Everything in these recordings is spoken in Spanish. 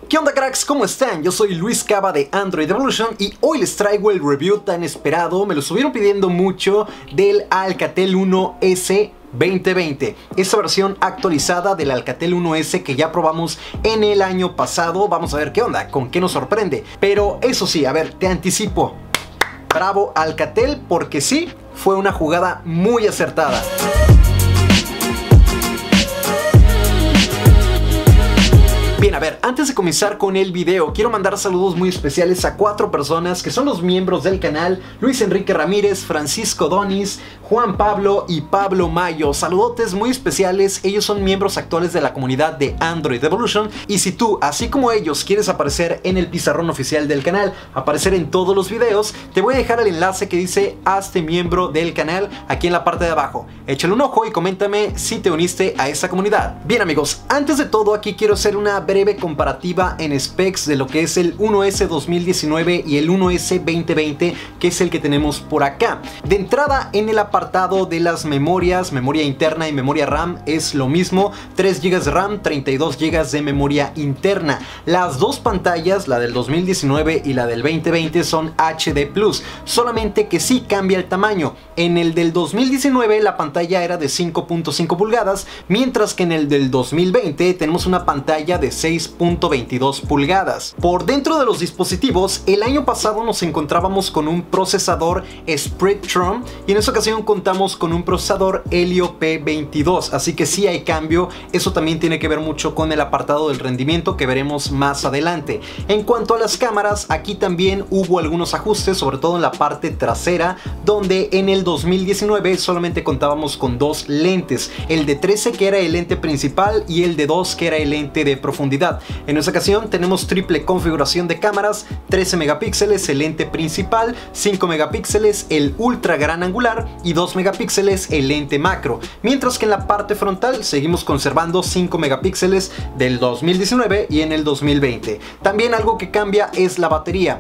¿Qué onda, cracks? ¿Cómo están? Yo soy Luis Cava de Android Evolution y hoy les traigo el review tan esperado, me lo estuvieron pidiendo mucho, del Alcatel 1S 2020, esta versión actualizada del Alcatel 1S que ya probamos en el año pasado. Vamos a ver qué onda, con qué nos sorprende. Pero eso sí, a ver, te anticipo, bravo Alcatel, porque sí, fue una jugada muy acertada. Bien, a ver, antes de comenzar con el video, quiero mandar saludos muy especiales a 4 personas que son los miembros del canal: Luis Enrique Ramírez, Francisco Donis, Juan Pablo y Pablo Mayo. Saludotes muy especiales, ellos son miembros actuales de la comunidad de Android Evolution. Y si tú, así como ellos, quieres aparecer en el pizarrón oficial del canal, aparecer en todos los videos, te voy a dejar el enlace que dice hazte miembro del canal aquí en la parte de abajo. Échale un ojo y coméntame si te uniste a esa comunidad. Bien, amigos, antes de todo aquí quiero hacer una breve comparativa en specs de lo que es el 1S 2019 y el 1S 2020, que es el que tenemos por acá. De entrada, en el apartado de las memorias, memoria interna y memoria RAM es lo mismo: 3 GB de RAM, 32 GB de memoria interna. Las dos pantallas, la del 2019 y la del 2020, son HD+, solamente que sí cambia el tamaño. En el del 2019 la pantalla era de 5.5 pulgadas, mientras que en el del 2020 tenemos una pantalla de 6.22 pulgadas. Por dentro de los dispositivos, el año pasado nos encontrábamos con un procesador Spreadtrum y en esta ocasión contamos con un procesador Helio P22, así que sí hay cambio. Eso también tiene que ver mucho con el apartado del rendimiento que veremos más adelante. En cuanto a las cámaras, aquí también hubo algunos ajustes, sobre todo en la parte trasera, donde en el 2019 solamente contábamos con 2 lentes, el de 13 que era el lente principal y el de 2 que era el lente de profundidad. En esta ocasión tenemos triple configuración de cámaras: 13 megapíxeles el lente principal, 5 megapíxeles el ultra gran angular y 2 megapíxeles el lente macro, mientras que en la parte frontal seguimos conservando 5 megapíxeles del 2019 y en el 2020. También algo que cambia es la batería: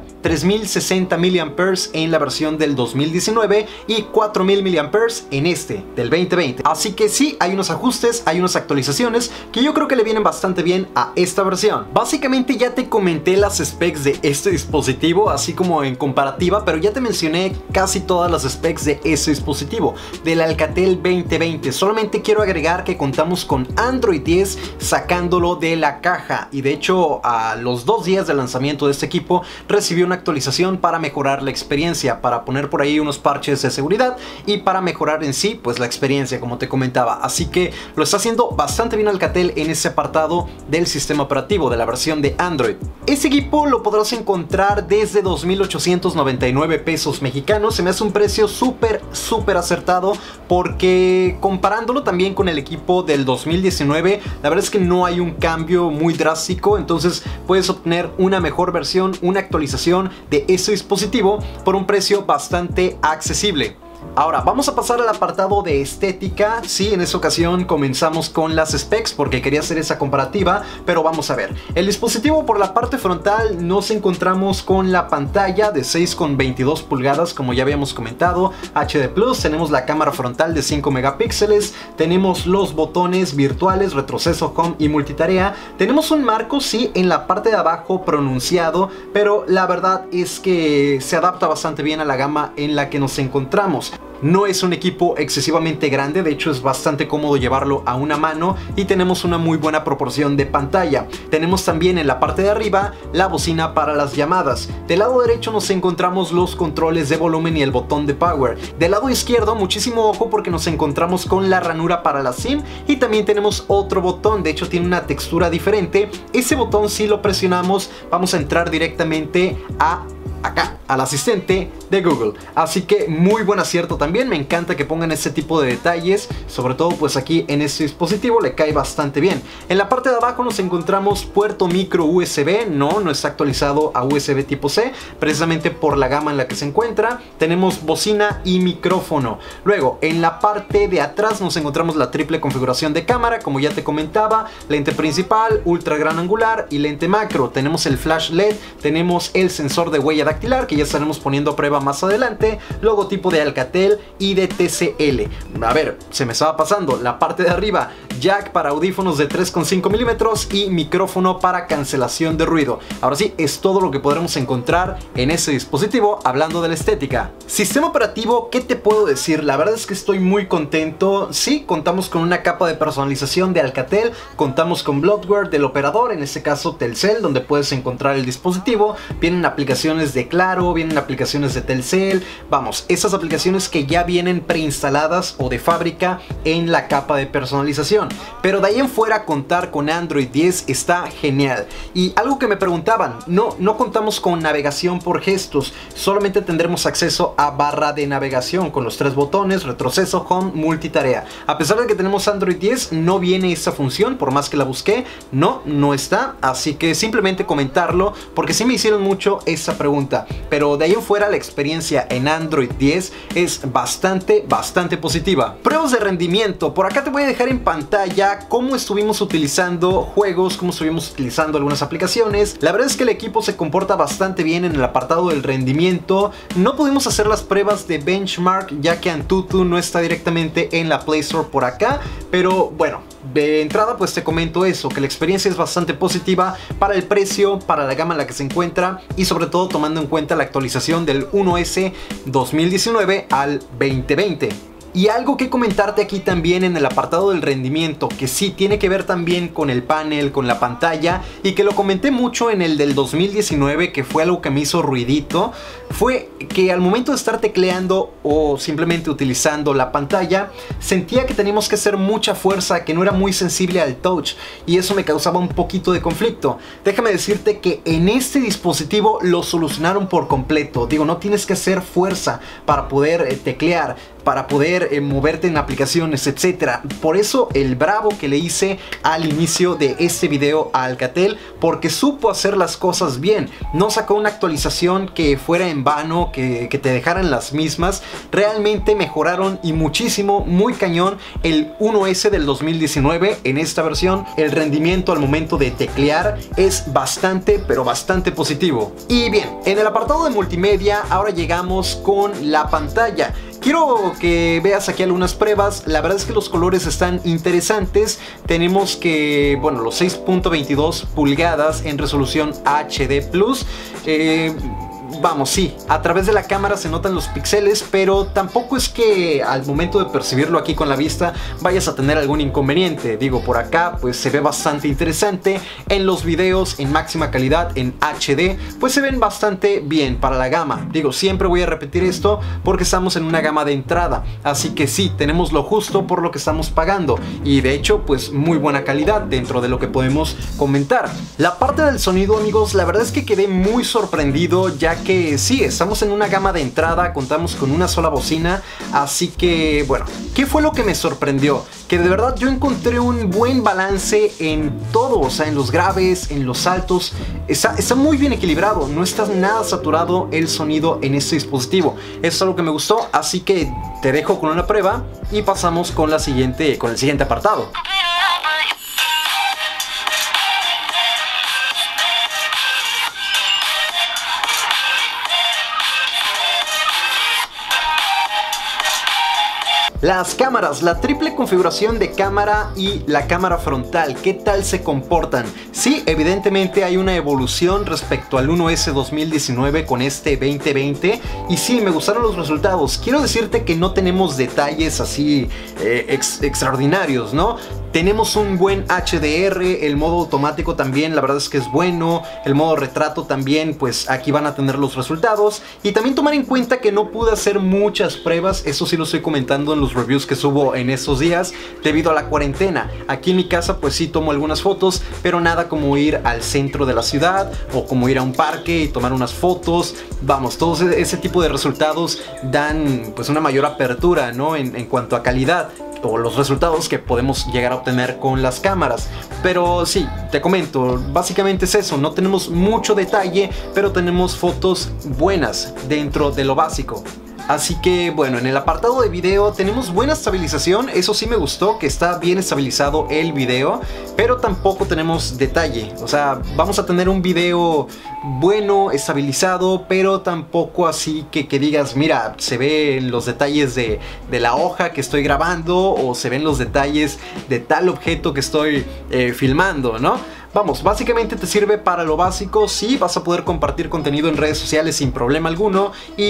3060 mAh en la versión del 2019 y 4000 mAh en este del 2020. Así que sí, hay unos ajustes, hay unas actualizaciones que yo creo que le vienen bastante bien a esta versión. Básicamente ya te comenté las specs de este dispositivo, así como en comparativa, pero ya te mencioné casi todas las specs de ese dispositivo, del Alcatel 2020. Solamente quiero agregar que contamos con Android 10 sacándolo de la caja, y de hecho a los 2 días de lanzamiento de este equipo recibió una actualización para mejorar la experiencia, para poner por ahí unos parches de seguridad y para mejorar en sí pues la experiencia, como te comentaba. Así que lo está haciendo bastante bien Alcatel en ese apartado del sistema operativo, de la versión de Android. Este equipo lo podrás encontrar desde 2,899 pesos mexicanos. Se me hace un precio súper acertado, porque comparándolo también con el equipo del 2019, la verdad es que no hay un cambio muy drástico. Entonces puedes obtener una mejor versión, una actualización de ese dispositivo por un precio bastante accesible. Ahora vamos a pasar al apartado de estética. Sí, en esta ocasión comenzamos con las specs porque quería hacer esa comparativa, pero vamos a ver. El dispositivo, por la parte frontal nos encontramos con la pantalla de 6,22 pulgadas, como ya habíamos comentado, HD+. Tenemos la cámara frontal de 5 megapíxeles, tenemos los botones virtuales, retroceso, home y multitarea. Tenemos un marco, sí, en la parte de abajo pronunciado, pero la verdad es que se adapta bastante bien a la gama en la que nos encontramos. No es un equipo excesivamente grande, de hecho es bastante cómodo llevarlo a una mano, y tenemos una muy buena proporción de pantalla. Tenemos también en la parte de arriba la bocina para las llamadas. Del lado derecho nos encontramos los controles de volumen y el botón de power. Del lado izquierdo, muchísimo ojo porque nos encontramos con la ranura para la SIM y también tenemos otro botón. De hecho tiene una textura diferente. Ese botón, si lo presionamos, vamos a entrar directamente acá, al asistente de Google. Así que muy buen acierto también. Me encanta que pongan ese tipo de detalles, sobre todo pues aquí en este dispositivo le cae bastante bien. En la parte de abajo nos encontramos puerto micro USB. No está actualizado a USB tipo C, precisamente por la gama en la que se encuentra. Tenemos bocina y micrófono. Luego en la parte de atrás nos encontramos la triple configuración de cámara, como ya te comentaba: lente principal, ultra gran angular y lente macro. Tenemos el flash LED, tenemos el sensor de huella huella dactilar, que ya estaremos poniendo a prueba más adelante, logotipo de Alcatel y de TCL. A ver, se me estaba pasando la parte de arriba, jack para audífonos de 3,5 milímetros y micrófono para cancelación de ruido. Ahora sí, es todo lo que podremos encontrar en ese dispositivo hablando de la estética. Sistema operativo, ¿qué te puedo decir? La verdad es que estoy muy contento. Sí, contamos con una capa de personalización de Alcatel, contamos con bloatware del operador, en este caso Telcel, donde puedes encontrar el dispositivo. Vienen aplicaciones de Claro, vienen aplicaciones de Telcel, vamos, esas aplicaciones que ya vienen preinstaladas o de fábrica en la capa de personalización. Pero de ahí en fuera, contar con Android 10 está genial. Y algo que me preguntaban, no contamos con navegación por gestos, solamente tendremos acceso a barra de navegación con los 3 botones, retroceso, home, multitarea. A pesar de que tenemos Android 10, no viene esa función, por más que la busqué, no está, así que simplemente comentarlo, porque sí me hicieron mucho esa pregunta. Pero de ahí en fuera la experiencia en Android 10 es bastante positiva. Pruebas de rendimiento, por acá te voy a dejar en pantalla cómo estuvimos utilizando juegos, cómo estuvimos utilizando algunas aplicaciones. La verdad es que el equipo se comporta bastante bien en el apartado del rendimiento. No pudimos hacer las pruebas de benchmark ya que Antutu no está directamente en la Play Store por acá, pero bueno, de entrada pues te comento eso, que la experiencia es bastante positiva para el precio, para la gama en la que se encuentra y sobre todo tomando en cuenta la actualización del 1S 2019 al 2020. Y algo que comentarte aquí también en el apartado del rendimiento, que sí tiene que ver también con el panel, con la pantalla, y que lo comenté mucho en el del 2019, que fue algo que me hizo ruidito, fue que al momento de estar tecleando o simplemente utilizando la pantalla, sentía que teníamos que hacer mucha fuerza, que no era muy sensible al touch, y eso me causaba un poquito de conflicto. Déjame decirte que en este dispositivo lo solucionaron por completo. Digo, no tienes que hacer fuerza para poder teclear, para poder moverte en aplicaciones, etcétera. Por eso el bravo que le hice al inicio de este video a Alcatel, porque supo hacer las cosas bien. No sacó una actualización que fuera en vano, que te dejaran las mismas. Realmente mejoraron y muchísimo, muy cañón, el 1S del 2019 en esta versión. El rendimiento al momento de teclear es bastante, pero bastante positivo. Y bien, en el apartado de multimedia ahora llegamos con la pantalla. Quiero que veas aquí algunas pruebas. La verdad es que los colores están interesantes. Tenemos que, bueno, los 6.22 pulgadas en resolución HD+. Vamos, sí, a través de la cámara se notan los píxeles, pero tampoco es que al momento de percibirlo aquí con la vista vayas a tener algún inconveniente. Digo, por acá pues se ve bastante interesante. En los videos en máxima calidad, en HD, pues se ven bastante bien para la gama. Digo, siempre voy a repetir esto porque estamos en una gama de entrada, así que sí, tenemos lo justo por lo que estamos pagando, y de hecho pues muy buena calidad dentro de lo que podemos comentar. La parte del sonido, amigos, la verdad es que quedé muy sorprendido, ya que sí, estamos en una gama de entrada, contamos con una sola bocina, así que bueno, ¿qué fue lo que me sorprendió? Que de verdad yo encontré un buen balance en todo, o sea, en los graves, en los altos, está muy bien equilibrado, no está nada saturado el sonido en este dispositivo. Eso es algo que me gustó, así que te dejo con una prueba y pasamos con el siguiente apartado. Las cámaras, la triple configuración de cámara y la cámara frontal, ¿qué tal se comportan? Sí, evidentemente hay una evolución respecto al 1S 2019 con este 2020, y sí, me gustaron los resultados. Quiero decirte que no tenemos detalles así extraordinarios, ¿no? Tenemos un buen HDR, el modo automático también, la verdad es que es bueno, el modo retrato también, pues aquí van a tener los resultados. Y también tomar en cuenta que no pude hacer muchas pruebas, eso sí lo estoy comentando en los reviews que subo en estos días debido a la cuarentena. Aquí en mi casa pues sí tomo algunas fotos, pero nada como ir al centro de la ciudad o como ir a un parque y tomar unas fotos. Vamos, todo ese tipo de resultados dan pues una mayor apertura, ¿no? En cuanto a calidad o los resultados que podemos llegar a obtener con las cámaras. Pero sí, te comento, básicamente es eso, no tenemos mucho detalle, pero tenemos fotos buenas dentro de lo básico. Así que bueno, en el apartado de video tenemos buena estabilización, eso sí me gustó, que está bien estabilizado el video, pero tampoco tenemos detalle. O sea, vamos a tener un video bueno, estabilizado, pero tampoco así que digas, mira, se ven los detalles de la hoja que estoy grabando, o se ven los detalles de tal objeto que estoy filmando, ¿no? Vamos, básicamente te sirve para lo básico, sí, vas a poder compartir contenido en redes sociales sin problema alguno,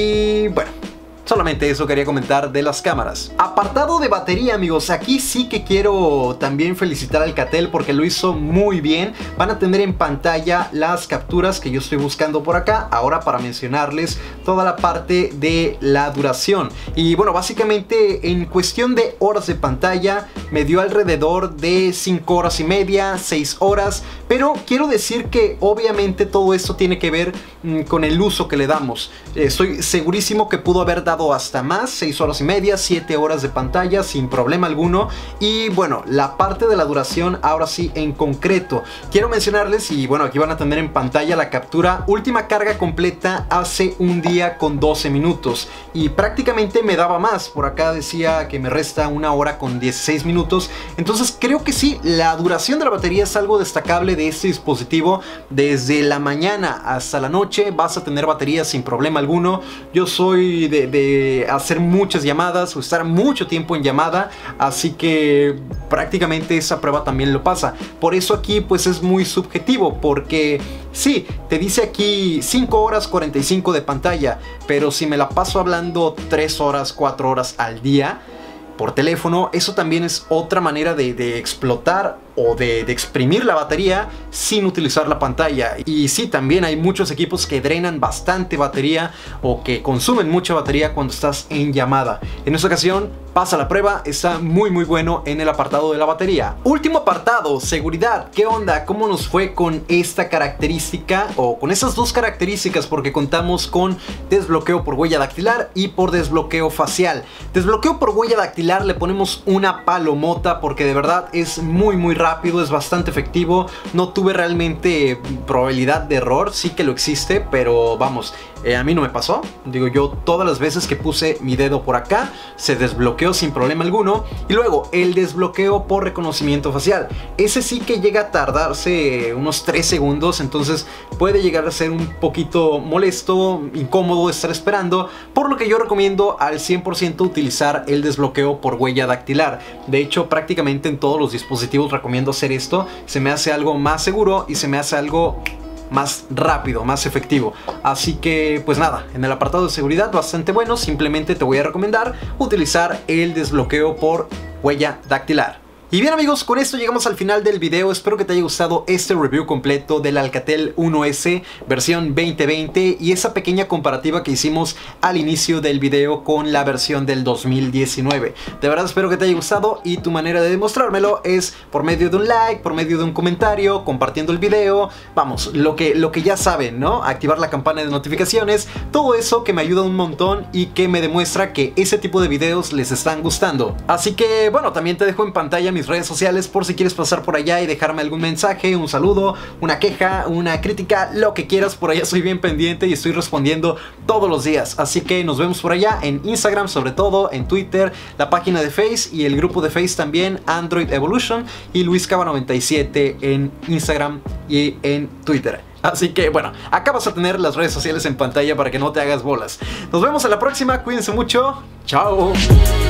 y bueno, solamente eso quería comentar de las cámaras. Apartado de batería, amigos, aquí sí que quiero también felicitar a Alcatel porque lo hizo muy bien. Van a tener en pantalla las capturas que yo estoy buscando por acá, ahora para mencionarles toda la parte de la duración. Y bueno, básicamente en cuestión de horas de pantalla me dio alrededor de 5 horas y media, 6 horas, pero quiero decir que obviamente todo esto tiene que ver con el uso que le damos. Estoy segurísimo que pudo haber dado hasta más, 6 horas y media, 7 horas de pantalla sin problema alguno. Y bueno, la parte de la duración ahora sí en concreto quiero mencionarles, y bueno, aquí van a tener en pantalla la captura. Última carga completa hace un día con 12 minutos y prácticamente me daba más, por acá decía que me resta 1 hora con 16 minutos. Entonces creo que sí, la duración de la batería es algo destacable de este dispositivo. Desde la mañana hasta la noche vas a tener batería sin problema alguno. Yo soy de hacer muchas llamadas o estar mucho tiempo en llamada, así que prácticamente esa prueba también lo pasa. Por eso aquí pues es muy subjetivo, porque sí, te dice aquí 5 horas 45 de pantalla, pero si me la paso hablando 3 horas, 4 horas al día por teléfono, eso también es otra manera de explotar o de exprimir la batería sin utilizar la pantalla. Y sí, también hay muchos equipos que drenan bastante batería o que consumen mucha batería cuando estás en llamada. En esta ocasión pasa la prueba, está muy bueno en el apartado de la batería. Último apartado, seguridad. ¿Qué onda? ¿Cómo nos fue con esta característica o con esas dos características? Porque contamos con desbloqueo por huella dactilar y por desbloqueo facial. Desbloqueo por huella dactilar le ponemos una palomota porque de verdad es muy rápido, es bastante efectivo. No tuve realmente probabilidad de error, sí que lo existe, pero vamos, a mí no me pasó. Digo, yo todas las veces que puse mi dedo por acá se desbloqueó sin problema alguno. Y luego el desbloqueo por reconocimiento facial, ese sí que llega a tardarse unos 3 segundos, entonces puede llegar a ser un poquito molesto, incómodo estar esperando, por lo que yo recomiendo al 100% utilizar el desbloqueo por huella dactilar. De hecho, prácticamente en todos los dispositivos recomiendo hacer esto. Se me hace algo más seguro y se me hace algo más rápido, más efectivo. Así que pues nada, en el apartado de seguridad bastante bueno. Simplemente te voy a recomendar utilizar el desbloqueo por huella dactilar. Y bien amigos, con esto llegamos al final del video. Espero que te haya gustado este review completo del Alcatel 1S versión 2020 y esa pequeña comparativa que hicimos al inicio del video con la versión del 2019. De verdad espero que te haya gustado, y tu manera de demostrármelo es por medio de un like, por medio de un comentario, compartiendo el video. Vamos, lo que ya saben, ¿no? Activar la campana de notificaciones, todo eso que me ayuda un montón y que me demuestra que ese tipo de videos les están gustando. Así que bueno, también te dejo en pantalla mis redes sociales por si quieres pasar por allá y dejarme algún mensaje, un saludo, una queja, una crítica, lo que quieras. Por allá soy bien pendiente y estoy respondiendo todos los días. Así que nos vemos por allá en Instagram, sobre todo en Twitter, la página de Face y el grupo de Face también, Android Evolution, y LuisCava97 en Instagram y en Twitter. Así que bueno, acá vas a tener las redes sociales en pantalla para que no te hagas bolas. Nos vemos en la próxima, cuídense mucho, chao.